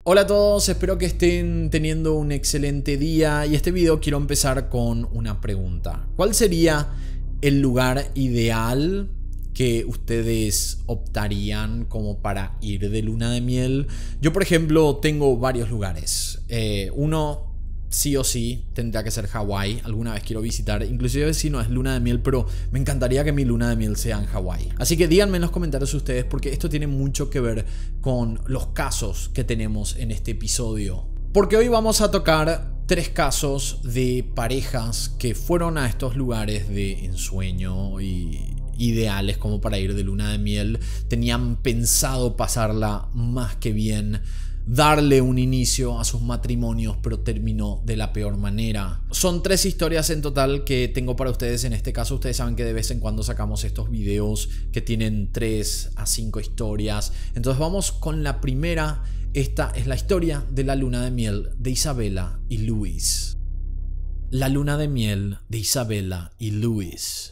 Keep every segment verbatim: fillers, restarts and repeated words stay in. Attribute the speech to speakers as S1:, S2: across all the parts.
S1: Hola a todos, espero que estén teniendo un excelente día y este video quiero empezar con una pregunta. ¿Cuál sería el lugar ideal que ustedes optarían como para ir de luna de miel? Yo, por ejemplo, tengo varios lugares. Eh, uno sí o sí tendría que ser Hawái. Alguna vez quiero visitar, inclusive si no es luna de miel, pero me encantaría que mi luna de miel sea en Hawái. Así que díganme en los comentarios ustedes, porque esto tiene mucho que ver con los casos que tenemos en este episodio. Porque hoy vamos a tocar tres casos de parejas que fueron a estos lugares de ensueño y ideales como para ir de luna de miel. Tenían pensado pasarla más que bien, darle un inicio a sus matrimonios, pero terminó de la peor manera. Son tres historias en total que tengo para ustedes. En este caso, ustedes saben que de vez en cuando sacamos estos videos que tienen tres a cinco historias. Entonces vamos con la primera. Esta es la historia de la luna de miel de Isabella y Luis. La luna de miel de Isabella y Luis.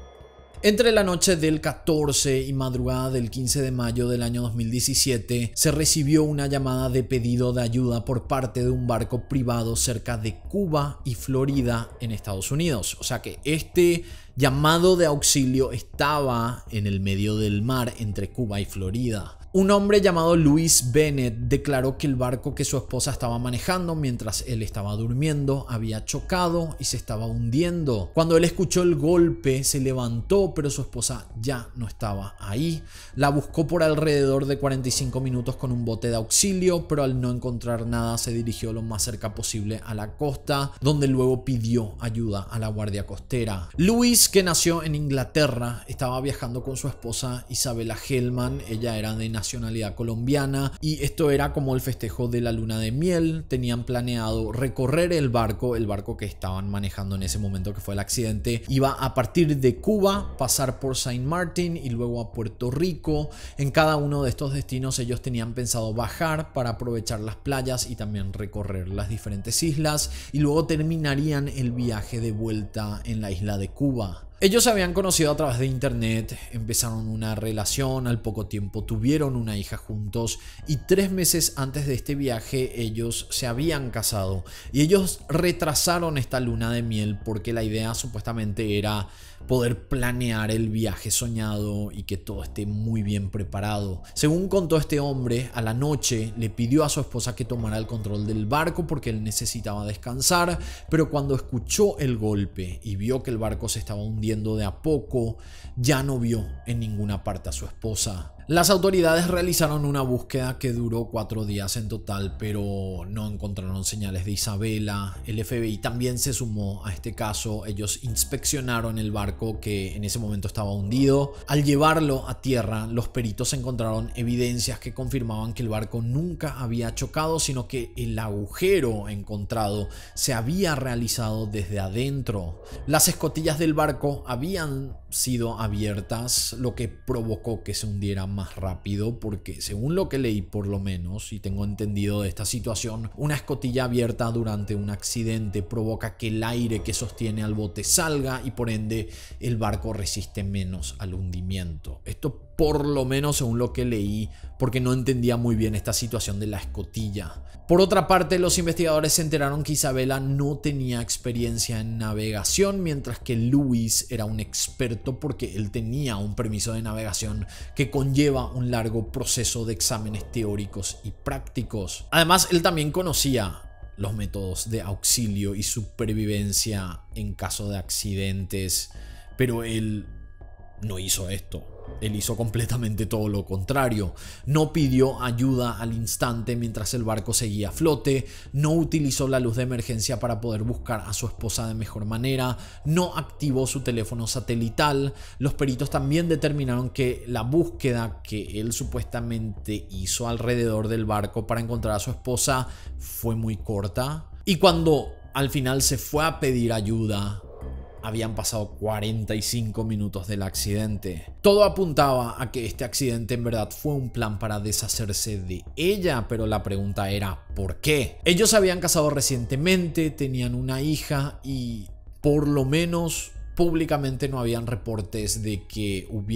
S1: Entre la noche del catorce y madrugada del quince de mayo del año dos mil diecisiete se recibió una llamada de pedido de ayuda por parte de un barco privado cerca de Cuba y Florida en Estados Unidos. O sea que este llamado de auxilio estaba en el medio del mar entre Cuba y Florida. Un hombre llamado Luis Bennett declaró que el barco que su esposa estaba manejando mientras él estaba durmiendo había chocado y se estaba hundiendo. Cuando él escuchó el golpe se levantó, pero su esposa ya no estaba ahí. La buscó por alrededor de cuarenta y cinco minutos con un bote de auxilio, pero al no encontrar nada se dirigió lo más cerca posible a la costa, donde luego pidió ayuda a la guardia costera. Luis, que nació en Inglaterra, estaba viajando con su esposa Isabella Hellman. Ella era de nacionalidad colombiana y esto era como el festejo de la luna de miel. Tenían planeado recorrer el barco, el barco que estaban manejando en ese momento que fue el accidente. Iba a partir de Cuba, pasar por Saint Martin y luego a Puerto Rico. En cada uno de estos destinos ellos tenían pensado bajar para aprovechar las playas y también recorrer las diferentes islas, y luego terminarían el viaje de vuelta en la isla de Cuba. Ellos se habían conocido a través de internet, empezaron una relación, al poco tiempo tuvieron una hija juntos y tres meses antes de este viaje ellos se habían casado, y ellos retrasaron esta luna de miel porque la idea supuestamente era poder planear el viaje soñado y que todo esté muy bien preparado. Según contó este hombre, a la noche le pidió a su esposa que tomara el control del barco porque él necesitaba descansar, pero cuando escuchó el golpe y vio que el barco se estaba hundiendo de a poco, ya no vio en ninguna parte a su esposa. Las autoridades realizaron una búsqueda que duró cuatro días en total, pero no encontraron señales de Isabella. El F B I también se sumó a este caso. Ellos inspeccionaron el barco que en ese momento estaba hundido. Al llevarlo a tierra, los peritos encontraron evidencias que confirmaban que el barco nunca había chocado, sino que el agujero encontrado se había realizado desde adentro. Las escotillas del barco habían sido abiertas, lo que provocó que se hundiera más rápido, porque según lo que leí, por lo menos, y tengo entendido de esta situación, una escotilla abierta durante un accidente provoca que el aire que sostiene al bote salga y por ende el barco resiste menos al hundimiento. Esto por lo menos según lo que leí, porque no entendía muy bien esta situación de la escotilla. Por otra parte, los investigadores se enteraron que Isabella no tenía experiencia en navegación, mientras que Luis era un experto porque él tenía un permiso de navegación que conlleva un largo proceso de exámenes teóricos y prácticos. Además, él también conocía los métodos de auxilio y supervivencia en caso de accidentes, pero él no hizo esto. Él hizo completamente todo lo contrario. No pidió ayuda al instante mientras el barco seguía a flote, no utilizó la luz de emergencia para poder buscar a su esposa de mejor manera, no activó su teléfono satelital. Los peritos también determinaron que la búsqueda que él supuestamente hizo alrededor del barco para encontrar a su esposa fue muy corta, y cuando al final se fue a pedir ayuda, habían pasado cuarenta y cinco minutos del accidente. Todo apuntaba a que este accidente en verdad fue un plan para deshacerse de ella, pero la pregunta era ¿por qué? Ellos se habían casado recientemente, tenían una hija y por lo menos públicamente no habían reportes de que hubiera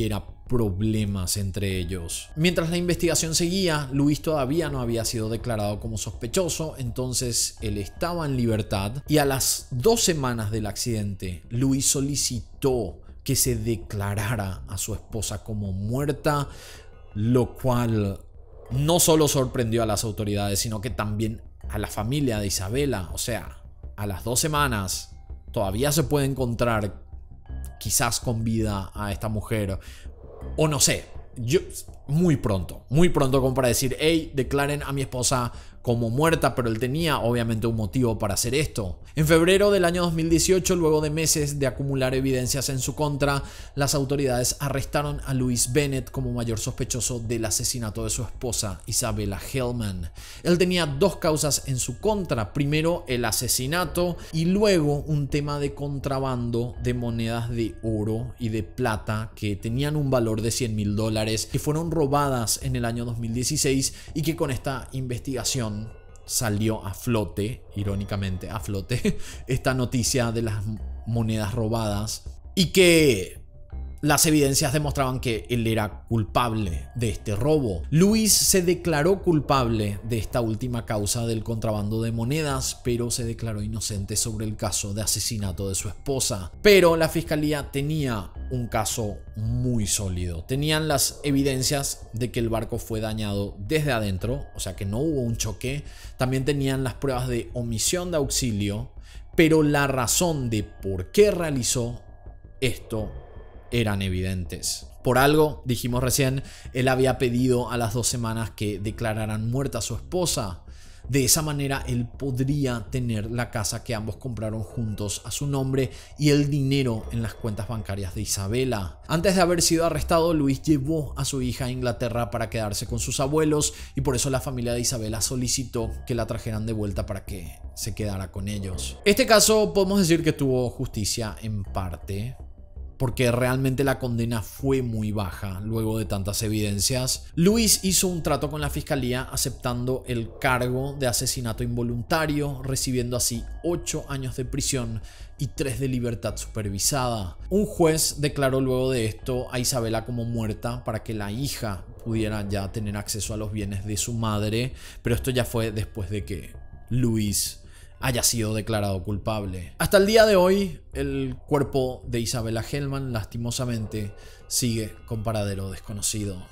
S1: problemas entre ellos. Mientras la investigación seguía, Luis todavía no había sido declarado como sospechoso, entonces él estaba en libertad y a las dos semanas del accidente, Luis solicitó que se declarara a su esposa como muerta, lo cual no solo sorprendió a las autoridades, sino que también a la familia de Isabela. O sea, a las dos semanas todavía se puede encontrar quizás con vida a esta mujer, o no sé, yo, muy pronto, muy pronto como para decir, hey, declaren a mi esposa como muerta, pero él tenía obviamente un motivo para hacer esto. En febrero del año dos mil dieciocho, luego de meses de acumular evidencias en su contra, las autoridades arrestaron a Louis Bennett como mayor sospechoso del asesinato de su esposa, Isabella Hellman. Él tenía dos causas en su contra, primero el asesinato y luego un tema de contrabando de monedas de oro y de plata que tenían un valor de cien mil dólares, que fueron robadas en el año dos mil dieciséis y que con esta investigación salió a flote, irónicamente a flote, esta noticia de las monedas robadas y que las evidencias demostraban que él era culpable de este robo. Luis se declaró culpable de esta última causa del contrabando de monedas, pero se declaró inocente sobre el caso de asesinato de su esposa. Pero la fiscalía tenía un caso muy sólido. Tenían las evidencias de que el barco fue dañado desde adentro, o sea que no hubo un choque. También tenían las pruebas de omisión de auxilio, pero la razón de por qué realizó esto eran evidentes. Por algo, dijimos recién, él había pedido a las dos semanas que declararan muerta a su esposa. De esa manera él podría tener la casa que ambos compraron juntos a su nombre y el dinero en las cuentas bancarias de Isabela. Antes de haber sido arrestado, Luis llevó a su hija a Inglaterra para quedarse con sus abuelos y por eso la familia de Isabela solicitó que la trajeran de vuelta para que se quedara con ellos. Este caso podemos decir que tuvo justicia en parte, porque realmente la condena fue muy baja luego de tantas evidencias. Luis hizo un trato con la fiscalía aceptando el cargo de asesinato involuntario, recibiendo así ocho años de prisión y tres de libertad supervisada. Un juez declaró luego de esto a Isabela como muerta para que la hija pudiera ya tener acceso a los bienes de su madre, pero esto ya fue después de que Luis haya sido declarado culpable. Hasta el día de hoy, el cuerpo de Isabella Hellman lastimosamente sigue con paradero desconocido.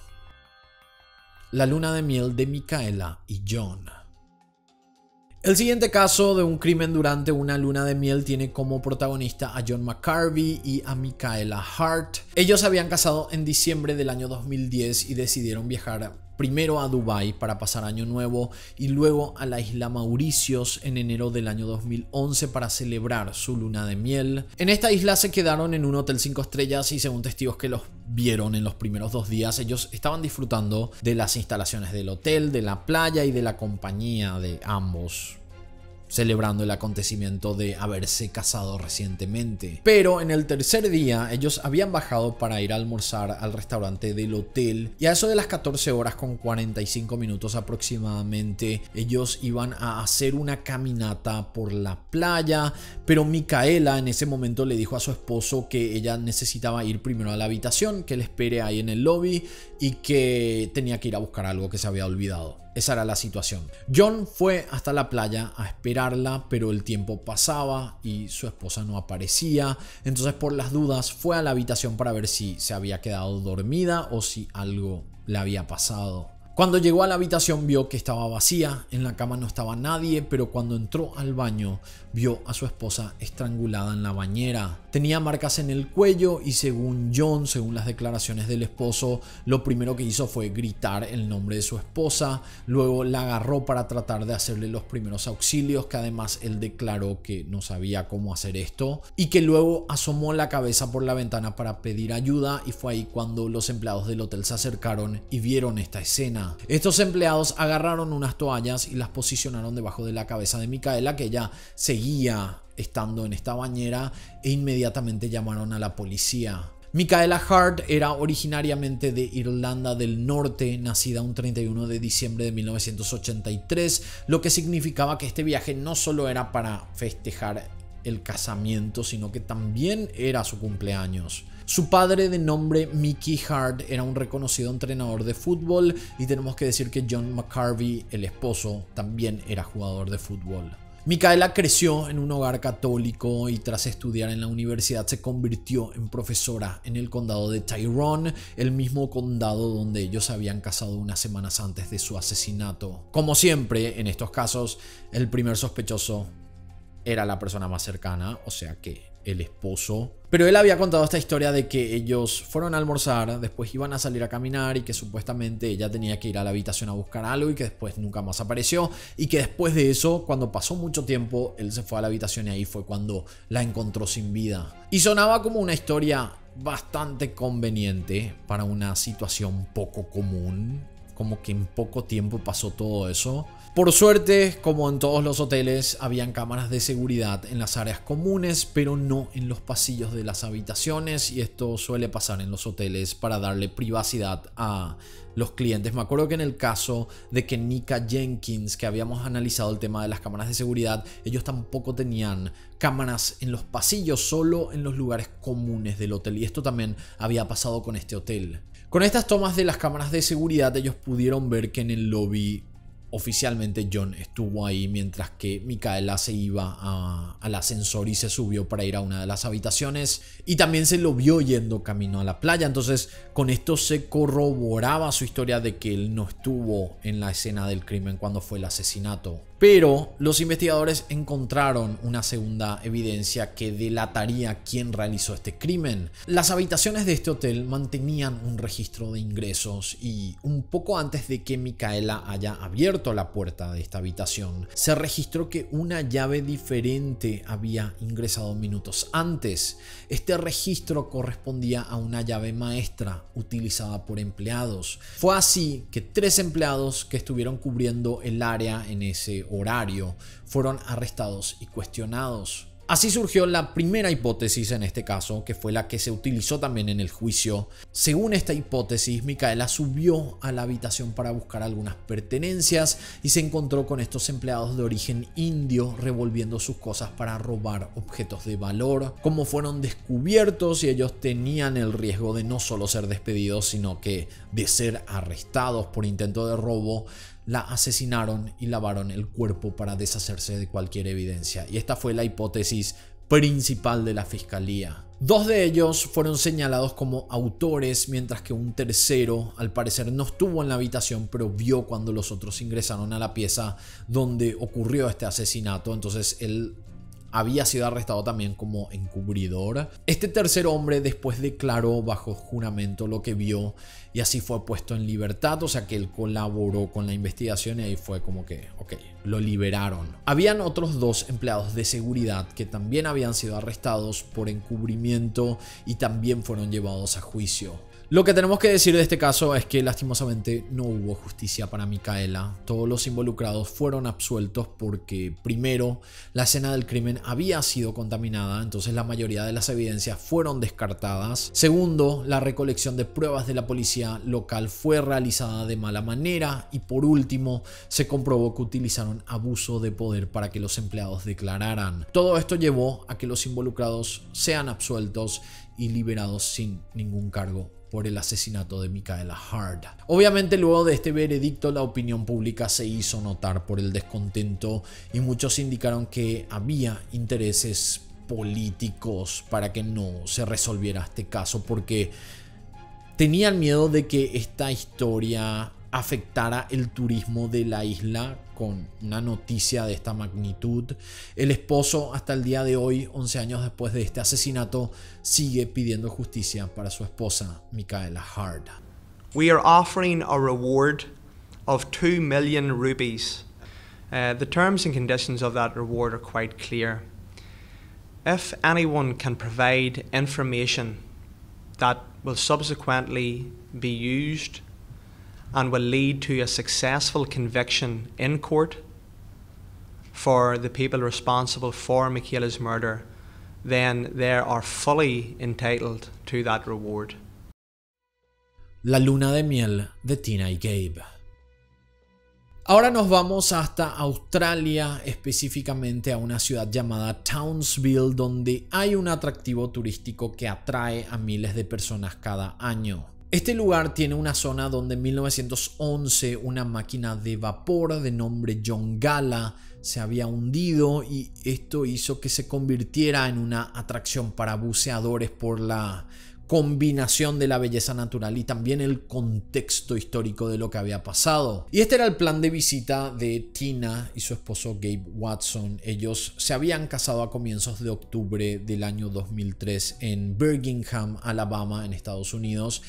S1: La luna de miel de Micaela y John. El siguiente caso de un crimen durante una luna de miel tiene como protagonista a John McCarvey y a Micaela Hart. Ellos se habían casado en diciembre del año dos mil diez y decidieron viajar primero a Dubái para pasar año nuevo y luego a la isla Mauricios en enero del año dos mil once para celebrar su luna de miel. En esta isla se quedaron en un hotel cinco estrellas y según testigos que los vieron en los primeros dos días, ellos estaban disfrutando de las instalaciones del hotel, de la playa y de la compañía de ambos, celebrando el acontecimiento de haberse casado recientemente. Pero en el tercer día ellos habían bajado para ir a almorzar al restaurante del hotel y a eso de las catorce horas con cuarenta y cinco minutos aproximadamente ellos iban a hacer una caminata por la playa, pero Micaela en ese momento le dijo a su esposo que ella necesitaba ir primero a la habitación, que le espere ahí en el lobby y que tenía que ir a buscar algo que se había olvidado. Esa era la situación. John fue hasta la playa a esperarla, pero el tiempo pasaba y su esposa no aparecía. Entonces, por las dudas, fue a la habitación para ver si se había quedado dormida o si algo le había pasado. Cuando llegó a la habitación vio que estaba vacía, en la cama no estaba nadie, pero cuando entró al baño vio a su esposa estrangulada en la bañera. Tenía marcas en el cuello y según John, según las declaraciones del esposo, lo primero que hizo fue gritar el nombre de su esposa, luego la agarró para tratar de hacerle los primeros auxilios, que además él declaró que no sabía cómo hacer esto, y que luego asomó la cabeza por la ventana para pedir ayuda y fue ahí cuando los empleados del hotel se acercaron y vieron esta escena. Estos empleados agarraron unas toallas y las posicionaron debajo de la cabeza de Micaela, que ya seguía estando en esta bañera, e inmediatamente llamaron a la policía. Micaela Hart era originariamente de Irlanda del Norte, nacida un treinta y uno de diciembre de mil novecientos ochenta y tres, lo que significaba que este viaje no solo era para festejar el casamiento, sino que también era su cumpleaños. Su padre, de nombre Mickey Hart, era un reconocido entrenador de fútbol, y tenemos que decir que John McCarvey, el esposo, también era jugador de fútbol. Micaela creció en un hogar católico y tras estudiar en la universidad se convirtió en profesora en el condado de Tyrone, el mismo condado donde ellos se habían casado unas semanas antes de su asesinato. Como siempre en estos casos, el primer sospechoso era la persona más cercana, o sea que el esposo. Pero él había contado esta historia de que ellos fueron a almorzar, después iban a salir a caminar y que supuestamente ella tenía que ir a la habitación a buscar algo y que después nunca más apareció, y que después de eso, cuando pasó mucho tiempo, él se fue a la habitación y ahí fue cuando la encontró sin vida. Y sonaba como una historia bastante conveniente para una situación poco común, como que en poco tiempo pasó todo eso. Por suerte, como en todos los hoteles, habían cámaras de seguridad en las áreas comunes, pero no en los pasillos de las habitaciones, y esto suele pasar en los hoteles para darle privacidad a los clientes. Me acuerdo que en el caso de Kenneka Jenkins, que habíamos analizado el tema de las cámaras de seguridad, ellos tampoco tenían cámaras en los pasillos, solo en los lugares comunes del hotel, y esto también había pasado con este hotel. Con estas tomas de las cámaras de seguridad, ellos pudieron ver que en el lobby oficialmente John estuvo ahí, mientras que Micaela se iba a, al ascensor y se subió para ir a una de las habitaciones, y también se lo vio yendo camino a la playa. Entonces con esto se corroboraba su historia de que él no estuvo en la escena del crimen cuando fue el asesinato. Pero los investigadores encontraron una segunda evidencia que delataría quién realizó este crimen. Las habitaciones de este hotel mantenían un registro de ingresos, y un poco antes de que Micaela haya abierto la puerta de esta habitación, se registró que una llave diferente había ingresado minutos antes. Este registro correspondía a una llave maestra utilizada por empleados. Fue así que tres empleados que estuvieron cubriendo el área en ese horario fueron arrestados y cuestionados. Así surgió la primera hipótesis en este caso, que fue la que se utilizó también en el juicio. Según esta hipótesis, Micaela subió a la habitación para buscar algunas pertenencias y se encontró con estos empleados de origen indio revolviendo sus cosas para robar objetos de valor. Como fueron descubiertos y ellos tenían el riesgo de no solo ser despedidos, sino que de ser arrestados por intento de robo, la asesinaron y lavaron el cuerpo para deshacerse de cualquier evidencia. Y esta fue la hipótesis principal de la fiscalía. Dos de ellos fueron señalados como autores, mientras que un tercero al parecer no estuvo en la habitación, pero vio cuando los otros ingresaron a la pieza donde ocurrió este asesinato. Entonces él había sido arrestado también como encubridor. Este tercer hombre después declaró bajo juramento lo que vio y así fue puesto en libertad, o sea que él colaboró con la investigación y ahí fue como que, ok, lo liberaron. Habían otros dos empleados de seguridad que también habían sido arrestados por encubrimiento y también fueron llevados a juicio. Lo que tenemos que decir de este caso es que lastimosamente no hubo justicia para Micaela. Todos los involucrados fueron absueltos porque primero la escena del crimen había sido contaminada, entonces la mayoría de las evidencias fueron descartadas. Segundo, la recolección de pruebas de la policía local fue realizada de mala manera y por último se comprobó que utilizaron abuso de poder para que los empleados declararan. Todo esto llevó a que los involucrados sean absueltos y liberados sin ningún cargo por el asesinato de Micaela Hart. Obviamente luego de este veredicto la opinión pública se hizo notar por el descontento y muchos indicaron que había intereses políticos para que no se resolviera este caso porque tenían miedo de que esta historia afectara el turismo de la isla con una noticia de esta magnitud. El esposo hasta el día de hoy, once años después de este asesinato, sigue pidiendo justicia para su esposa, Micaela Hart.
S2: We are offering a reward of two million rupees. Uh, the terms and conditions of that reward are quite clear. If anyone can provide information that will subsequently be used and will lead to a successful conviction in court for the people responsible for Micaela's murder, then they are fully entitled to that reward.
S1: La luna de miel de Tina y Gabe. Ahora nos vamos hasta Australia, específicamente a una ciudad llamada Townsville, donde hay un atractivo turístico que atrae a miles de personas cada año. Este lugar tiene una zona donde en mil novecientos once una máquina de vapor de nombre Yongala se había hundido y esto hizo que se convirtiera en una atracción para buceadores por la combinación de la belleza natural y también el contexto histórico de lo que había pasado. Y este era el plan de visita de Tina y su esposo Gabe Watson. Ellos se habían casado a comienzos de octubre del año dos mil tres en Birmingham, Alabama, en Estados Unidos.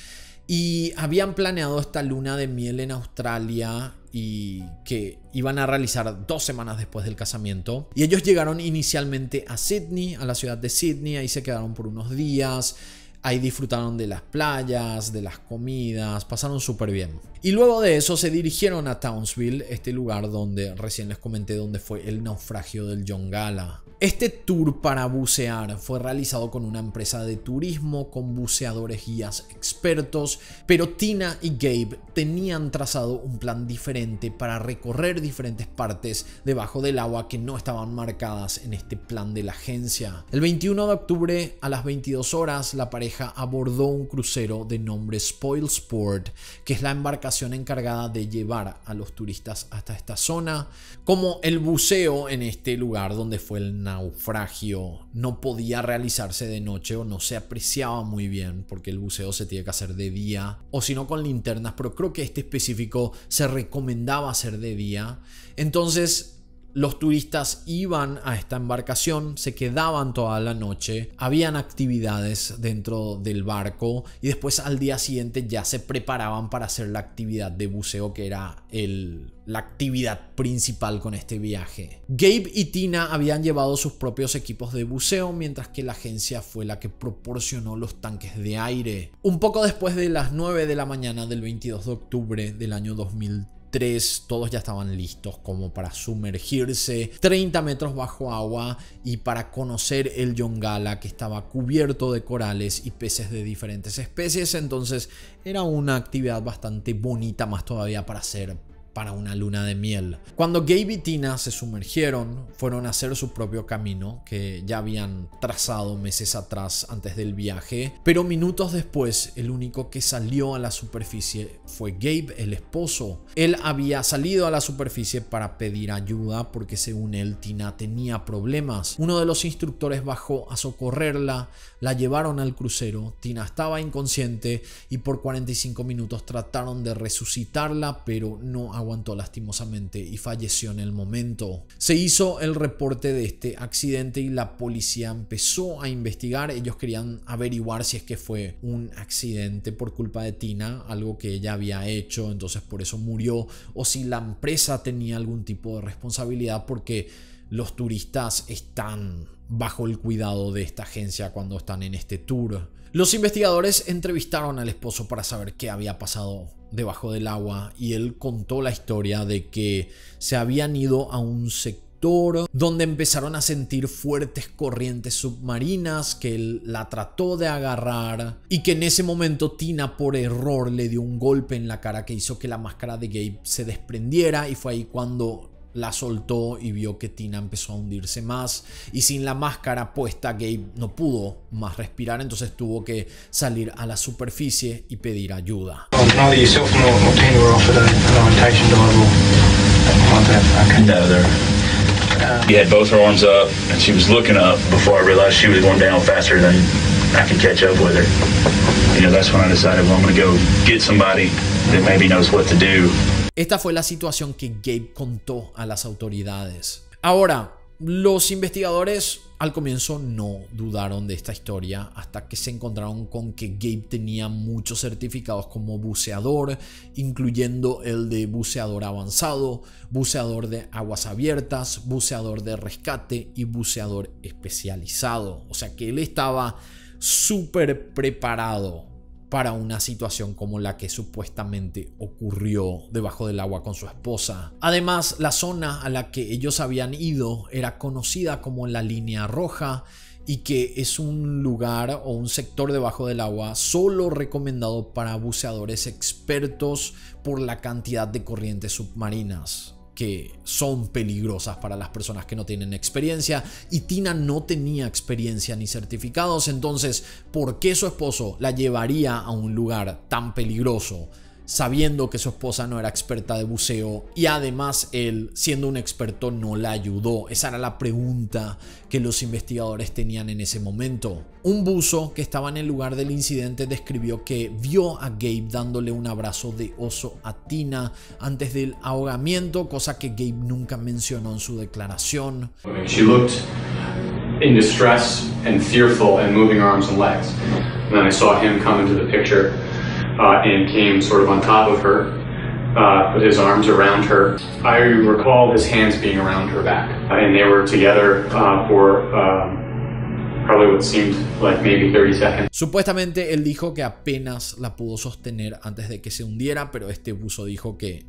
S1: Y habían planeado esta luna de miel en Australia y que iban a realizar dos semanas después del casamiento. Y ellos llegaron inicialmente a Sydney, a la ciudad de Sydney. Ahí se quedaron por unos días. Ahí disfrutaron de las playas, de las comidas, pasaron súper bien. Y luego de eso se dirigieron a Townsville, este lugar donde recién les comenté donde fue el naufragio del Yongala. Este tour para bucear fue realizado con una empresa de turismo con buceadores guías expertos, pero Tina y Gabe tenían trazado un plan diferente para recorrer diferentes partes debajo del agua que no estaban marcadas en este plan de la agencia. El veintiuno de octubre a las veintidós horas la pareja abordó un crucero de nombre Spoilsport, que es la embarcación encargada de llevar a los turistas hasta esta zona. Como el buceo en este lugar donde fue el naufragio no podía realizarse de noche o no se apreciaba muy bien porque el buceo se tiene que hacer de día o si no con linternas, pero creo que este específico se recomendaba hacer de día. Entonces los turistas iban a esta embarcación, se quedaban toda la noche, habían actividades dentro del barco y después al día siguiente ya se preparaban para hacer la actividad de buceo que era el, la actividad principal con este viaje. Gabe y Tina habían llevado sus propios equipos de buceo mientras que la agencia fue la que proporcionó los tanques de aire. Un poco después de las nueve de la mañana del veintidós de octubre del año dos mil tres, todos ya estaban listos como para sumergirse treinta metros bajo agua y para conocer el Yongala, que estaba cubierto de corales y peces de diferentes especies. Entonces era una actividad bastante bonita, más todavía para hacer para una luna de miel. Cuando Gabe y Tina se sumergieron, fueron a hacer su propio camino que ya habían trazado meses atrás antes del viaje, pero minutos después el único que salió a la superficie fue Gabe, el esposo. Él había salido a la superficie para pedir ayuda porque según él Tina tenía problemas. Uno de los instructores bajó a socorrerla, la llevaron al crucero. Tina estaba inconsciente y por cuarenta y cinco minutos trataron de resucitarla, pero no aguantó lastimosamente y falleció en el momento. Se hizo el reporte de este accidente y la policía empezó a investigar. Ellos querían averiguar si es que fue un accidente por culpa de Tina, algo que ella había hecho, entonces por eso murió, o si la empresa tenía algún tipo de responsabilidad porque los turistas están bajo el cuidado de esta agencia cuando están en este tour. Los investigadores entrevistaron al esposo para saber qué había pasado debajo del agua y él contó la historia de que se habían ido a un sector donde empezaron a sentir fuertes corrientes submarinas, que él la trató de agarrar y que en ese momento Tina por error le dio un golpe en la cara que hizo que la máscara de Gabe se desprendiera y fue ahí cuando la soltó y vio que Tina empezó a hundirse más y sin la máscara puesta Gabe no pudo más respirar, entonces tuvo que salir a la superficie y pedir ayuda.
S3: He had both her arms up and she was looking up before I realized she was going down faster than I could catch up with her. You know, that's when I decided, well, I'm going to go get somebody that maybe knows what to do.
S1: Esta fue la situación que Gabe contó a las autoridades. Ahora, los investigadores al comienzo no dudaron de esta historia hasta que se encontraron con que Gabe tenía muchos certificados como buceador, incluyendo el de buceador avanzado, buceador de aguas abiertas, buceador de rescate y buceador especializado. O sea que él estaba súper preparado para una situación como la que supuestamente ocurrió debajo del agua con su esposa. Además, la zona a la que ellos habían ido era conocida como la línea roja y que es un lugar o un sector debajo del agua solo recomendado para buceadores expertos por la cantidad de corrientes submarinas que son peligrosas para las personas que no tienen experiencia, y Tina no tenía experiencia ni certificados. Entonces, ¿por qué su esposo la llevaría a un lugar tan peligroso sabiendo que su esposa no era experta de buceo y además él, siendo un experto, no la ayudó? Esa era la pregunta que los investigadores tenían en ese momento. Un buzo que estaba en el lugar del incidente describió que vio a Gabe dándole un abrazo de oso a Tina antes del ahogamiento, cosa que Gabe nunca mencionó en su declaración.
S4: She looked in distress and fearful and moving her arms and legs. And then I saw him come into the picture. Uh, and came sort of on top of her, uh, put his arms around her. I recall his hands being around her back, uh, and they were together uh, for um, probably what seemed like maybe thirty seconds.
S1: Supuestamente él dijo que apenas la pudo sostener antes de que se hundiera, pero este buzo dijo que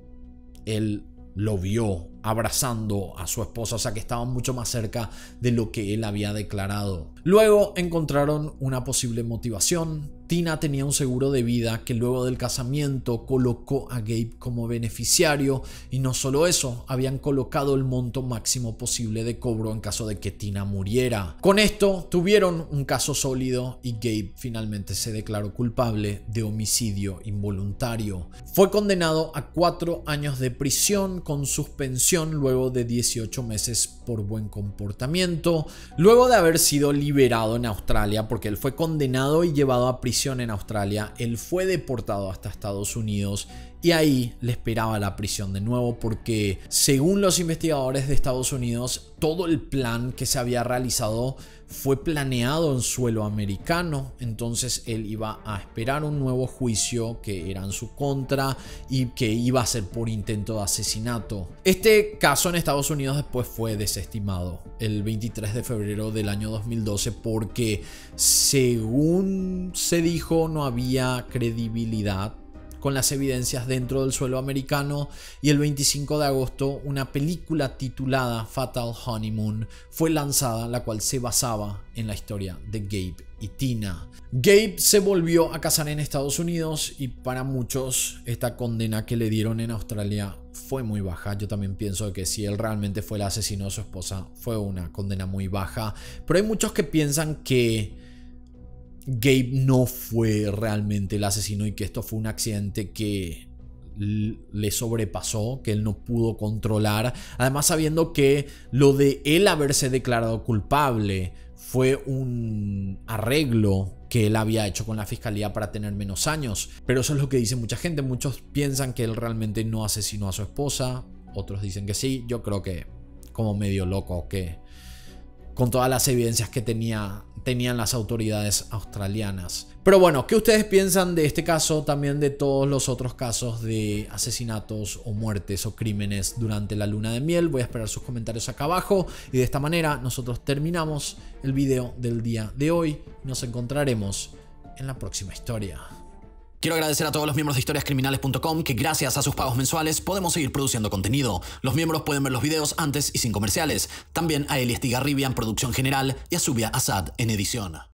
S1: él lo vio abrazando a su esposa, o sea que estaban mucho más cerca de lo que él había declarado. Luego encontraron una posible motivación. Tina tenía un seguro de vida que luego del casamiento colocó a Gabe como beneficiario, y no solo eso, habían colocado el monto máximo posible de cobro en caso de que Tina muriera. Con esto tuvieron un caso sólido y Gabe finalmente se declaró culpable de homicidio involuntario. Fue condenado a cuatro años de prisión con suspensión luego de dieciocho meses por buen comportamiento, luego de haber sido liberado en Australia, porque él fue condenado y llevado a prisión en Australia. Él fue deportado hasta Estados Unidos y ahí le esperaba la prisión de nuevo, porque según los investigadores de Estados Unidos, todo el plan que se había realizado fue planeado en suelo americano. Entonces él iba a esperar un nuevo juicio que era en su contra y que iba a ser por intento de asesinato. Este caso en Estados Unidos después fue desestimado el veintitrés de febrero del año dos mil doce, porque según se dijo no había credibilidad con las evidencias dentro del suelo americano, y el veinticinco de agosto una película titulada Fatal Honeymoon fue lanzada, la cual se basaba en la historia de Gabe y Tina. Gabe se volvió a casar en Estados Unidos y para muchos esta condena que le dieron en Australia fue muy baja. Yo también pienso que si él realmente fue el asesino de su esposa fue una condena muy baja, pero hay muchos que piensan que Gabe no fue realmente el asesino y que esto fue un accidente que le sobrepasó, que él no pudo controlar. Además, sabiendo que lo de él haberse declarado culpable fue un arreglo que él había hecho con la fiscalía para tener menos años. Pero eso es lo que dice mucha gente. Muchos piensan que él realmente no asesinó a su esposa, otros dicen que sí. Yo creo que como medio loco, que con todas las evidencias que tenía, tenían las autoridades australianas. Pero bueno, ¿qué ustedes piensan de este caso? También de todos los otros casos de asesinatos o muertes o crímenes durante la luna de miel. Voy a esperar sus comentarios acá abajo. Y de esta manera nosotros terminamos el video del día de hoy. Nos encontraremos en la próxima historia.
S5: Quiero agradecer a todos los miembros de historias criminales punto com que gracias a sus pagos mensuales podemos seguir produciendo contenido. Los miembros pueden ver los videos antes y sin comerciales. También a Eli Estigarribia en producción general y a Zubia Asad en edición.